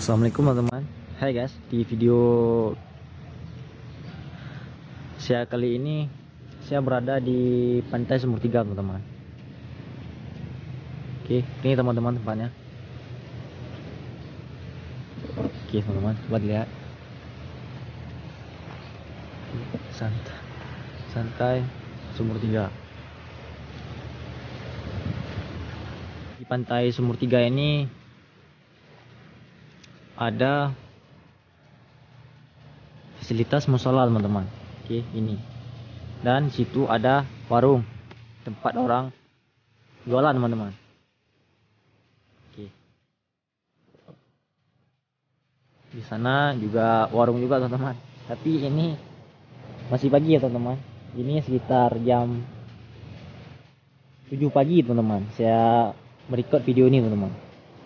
Assalamualaikum teman-teman. Hai guys, di video saya kali ini saya berada di Pantai Sumur Tiga teman-teman. Oke, ini teman-teman tempatnya. Oke teman-teman, coba lihat. Santai Sumur Tiga. Di Pantai Sumur Tiga ini ada fasilitas musola teman-teman. Oke, ini. Dan situ ada warung tempat orang jualan teman-teman. Oke. Di sana juga warung juga teman-teman. Tapi ini masih pagi ya teman-teman. Ini sekitar jam 7 pagi teman-teman. Saya merekod video ini teman-teman.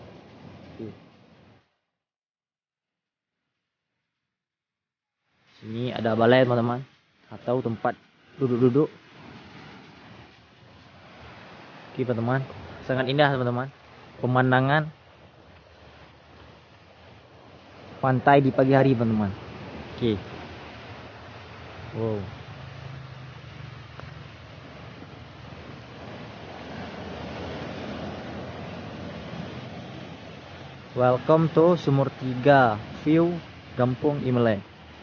Sini ada balai teman-teman, atau tempat duduk-duduk. Oke teman-teman, sangat indah teman-teman. Pemandangan pantai di pagi hari teman-teman. Oke. Wow. Welcome to Sumur Tiga View Kampung Imlek.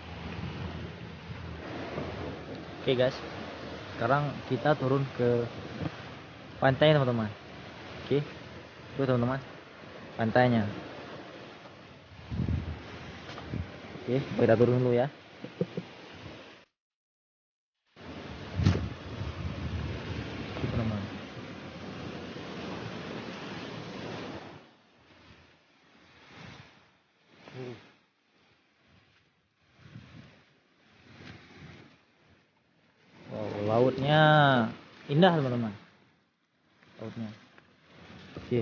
Oke guys, sekarang kita turun ke pantai teman-teman. Oke, itu teman-teman pantainya. Oke, kita turun dulu ya. Oke, teman-teman. Wow, lautnya indah teman-teman. Lautnya. Oke.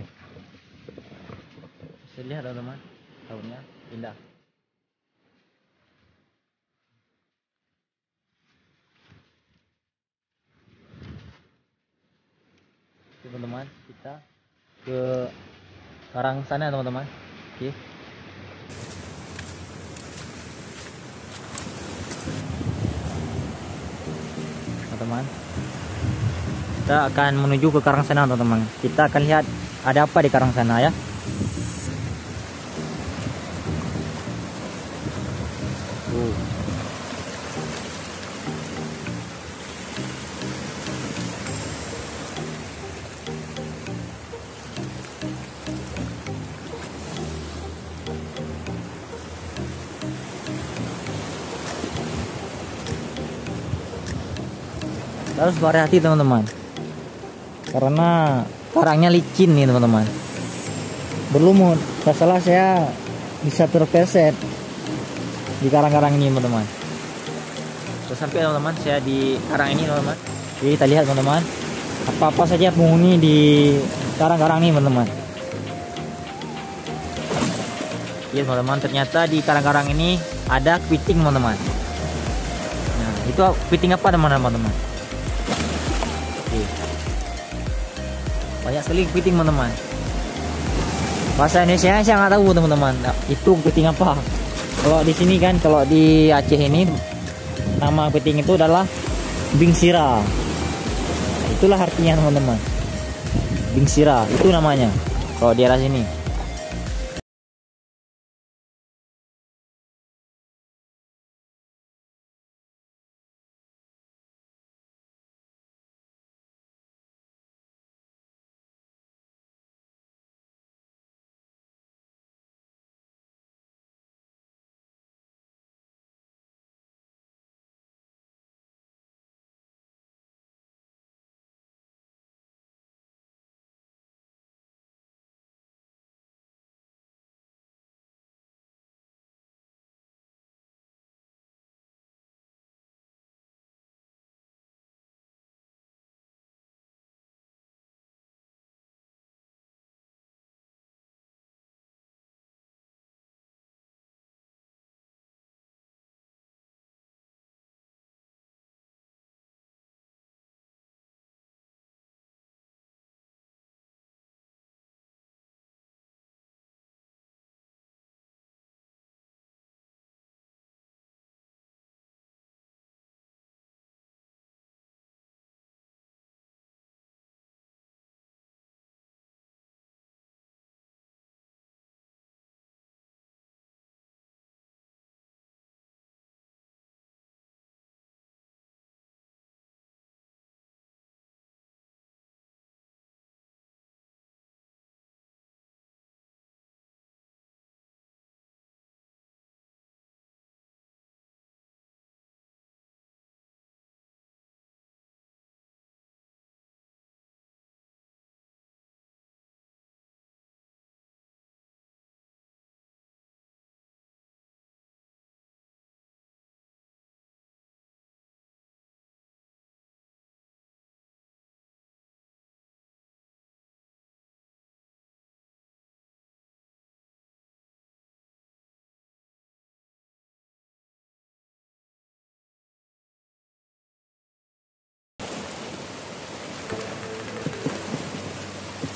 Bisa lihat teman-teman, lautnya indah. Oke teman-teman, kita ke karang sana teman-teman. Oke. Teman-teman, kita akan menuju ke karang sana teman-teman. Kita akan lihat ada apa di karang sana ya. Harus berhati-hati teman-teman, karena karangnya licin nih teman-teman, berlumut. Masalah saya bisa terpleset di karang-karang ini teman-teman. Sudah sampai teman-teman, saya di karang ini teman-teman. Jadi kita lihat teman-teman, apa-apa saja penghuni di karang-karang ini teman-teman. Iya teman-teman, ternyata di karang-karang ini ada kepiting teman-teman. Nah, itu kepiting apa teman-teman? Banyak sekali kepiting teman-teman. Bahasa Indonesia saya nggak tahu teman-teman. Nah, itu kepiting apa? Kalau di sini kan, kalau di Aceh ini nama kepiting itu adalah bingsira. Nah, itulah artinya teman-teman. Bingsira itu namanya kalau di daerah sini.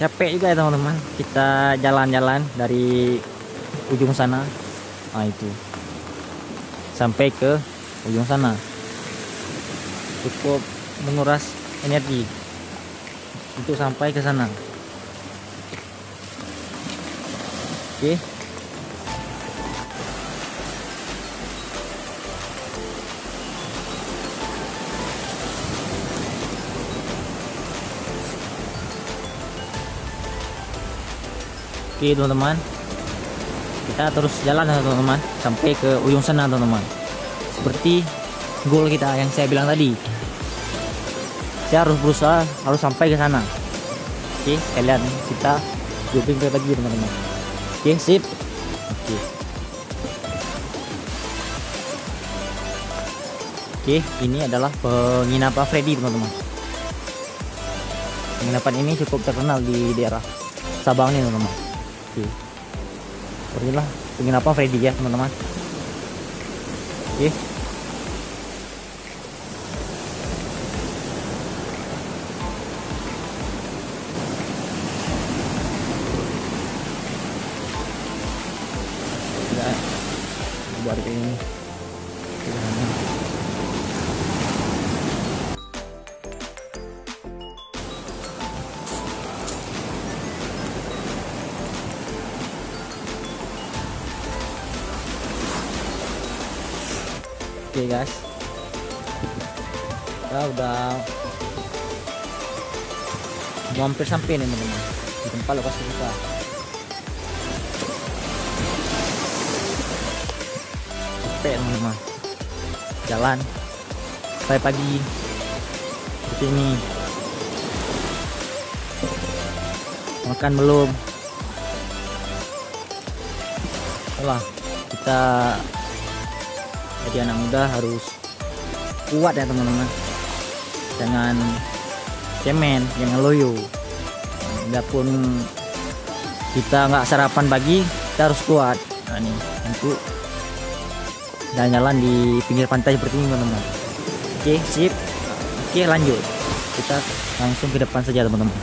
capek juga ya teman-teman, kita jalan-jalan dari ujung sana, nah itu sampai ke ujung sana, cukup menguras energi untuk sampai ke sana. Oke. Oke teman-teman, kita terus jalan ya teman-teman sampai ke ujung sana teman-teman. Seperti goal kita yang saya bilang tadi, saya harus berusaha harus sampai ke sana. Oke, kalian kita jogging lagi teman-teman. Oke, sip. Oke. Oke, ini adalah penginapan Freddy teman-teman. Penginapan ini cukup terkenal di daerah Sabang nih teman-teman. Oke, sepertilah penginapan Freddy ya teman-teman. Oke. Buat ini. Oke guys, kita udah hampir sampai nih teman-teman di tempat lokasi kita. Capek teman-teman, jalan sampai pagi seperti ini. Makan belum? Setelah kita jadi anak muda harus kuat ya teman-teman, jangan cemen, jangan loyo. Biarpun kita nggak sarapan pagi, kita harus kuat. Nah ini untuk jalan-jalan di pinggir pantai seperti ini teman-teman. Oke, sip. Oke, lanjut, kita langsung ke depan saja teman-teman.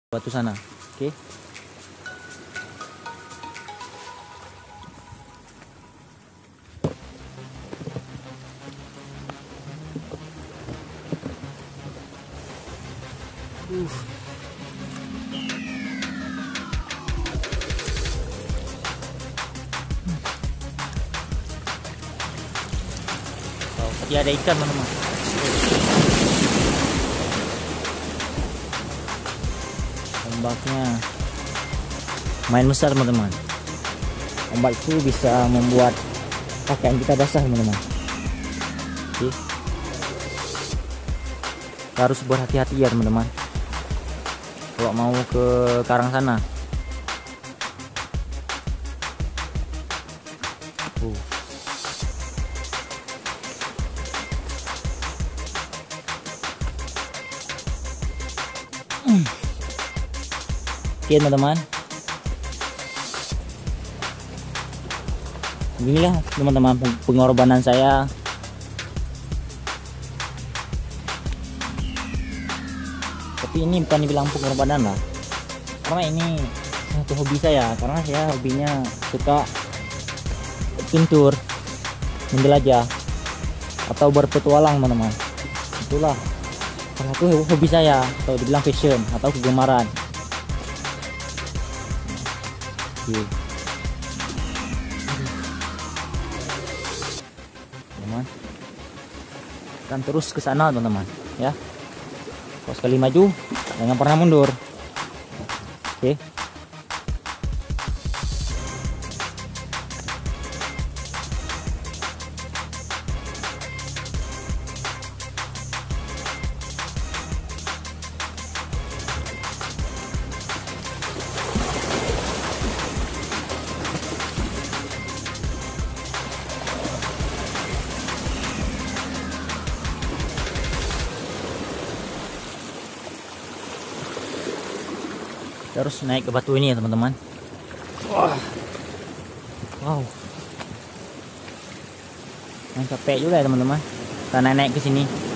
batu sana. Oke. Seperti ada ikan, teman-teman. Ombaknya main besar, teman-teman. Ombak itu bisa membuat pakaian kita basah, teman-teman. Oke. Kita harus berhati-hati ya, teman-teman, kalau mau ke karang sana. Oke, teman-teman, inilah teman-teman pengorbanan saya. Tapi ini bukan dibilang pengorbanan lah, karena ini satu hobi saya. Karena saya hobinya suka pintur, menjelajah, atau berpetualang, teman-teman. Itulah salah satu hobi saya, atau dibilang passion atau kegemaran. Teman, akan terus ke sana, teman-teman, ya. Kalau sekali maju jangan pernah mundur. Oke. Terus naik ke batu ini ya, teman-teman. Wow, capek juga ya, teman-teman. Kita naik ke sini.